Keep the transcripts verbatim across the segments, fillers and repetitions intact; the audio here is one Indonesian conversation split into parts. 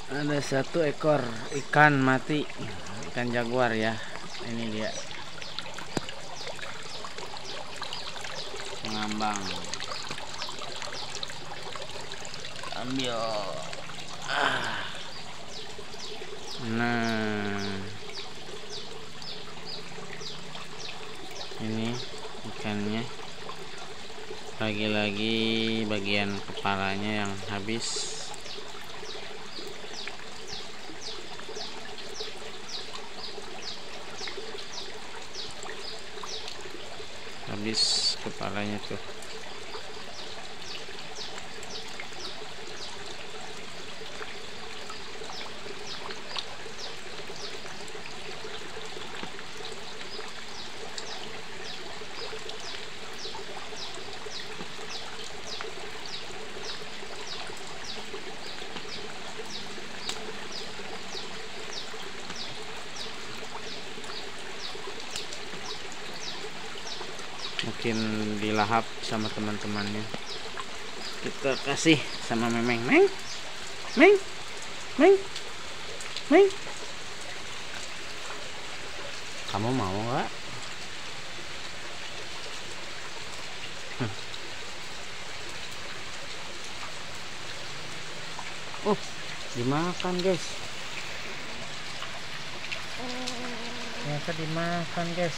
Ada satu ekor ikan mati, ikan jaguar ya. Ini dia mengambang. Ambil. Ah. Nah, ini ikannya. Lagi-lagi bagian kepalanya yang habis. Habis kepalanya tuh. Mungkin dilahap sama teman-temannya. Kita kasih sama Memeng. Meng, Meng, Meng, Meng. Kamu mau nggak? Hmm. Oh, dimakan guys. Ternyata dimakan guys.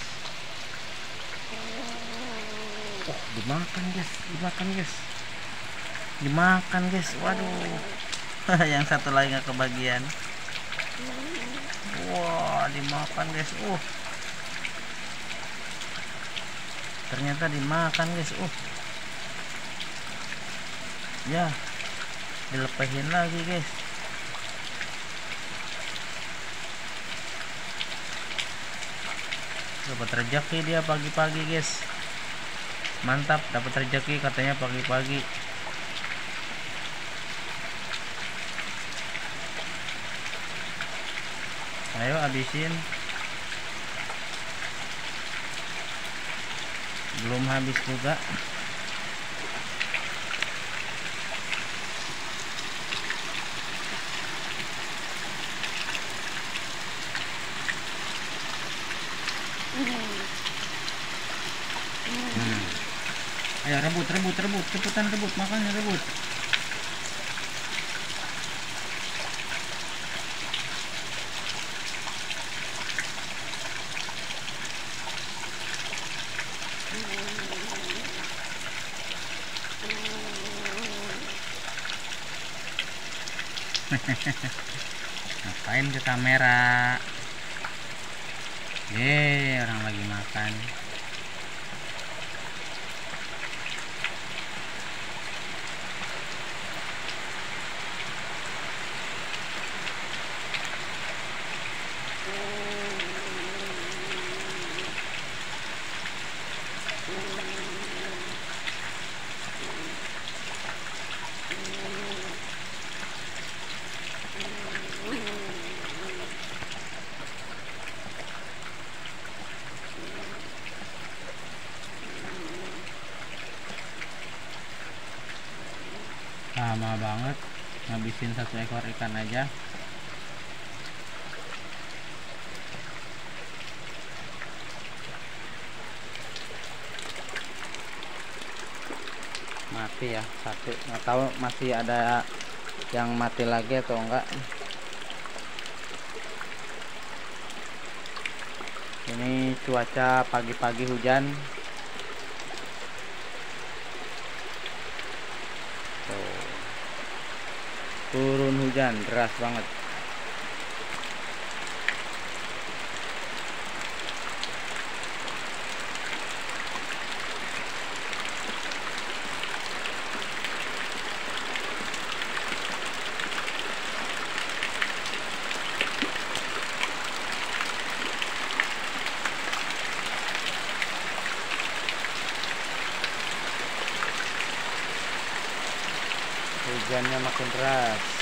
Oh, dimakan guys, dimakan guys, dimakan guys. Waduh, yang satu lagi nggak kebagian. Wah, dimakan guys. Uh, ternyata dimakan guys. Uh, ya, dilepasin lagi guys. Dapat rezeki dia pagi-pagi guys. Mantap, dapat rezeki katanya pagi-pagi. Ayo habisin. Belum habis juga. Hmm. Ayo rebut, rebut, rebut, cepetan rebut, makanya rebut. Ngapain ke kamera? Yeay, orang lagi makan. Lama banget ngabisin satu ekor ikan aja. Mati ya satu, nggak tahu masih ada yang mati lagi atau enggak. Ini cuaca pagi-pagi hujan. Tuh. Turun hujan deras banget. Hujannya makin deras.